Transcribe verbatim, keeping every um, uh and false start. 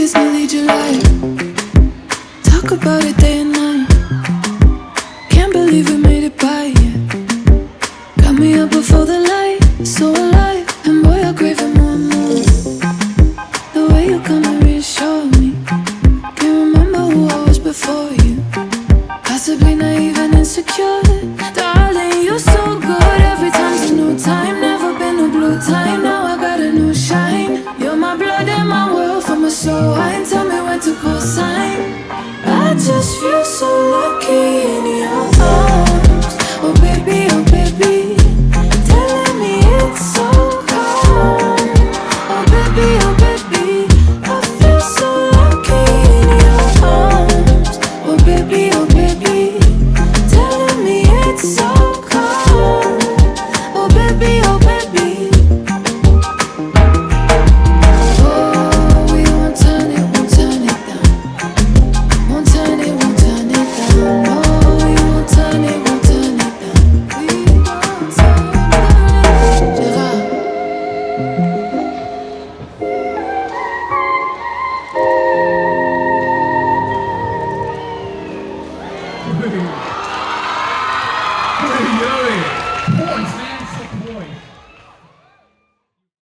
it's nearly July. Talk about it day and night. Can't believe we made it by it. Got me up before the light, so alive. And boy, I crave it more and more. The way you come and reassure me. Can't remember who I was before you. Possibly naive and insecure. Darling, you're so good. Every time's a new time. Never been a blue time. Now I got a new shine. You're my blood and my world from a slow wine. Tell me when to call sign. I just feel so lucky.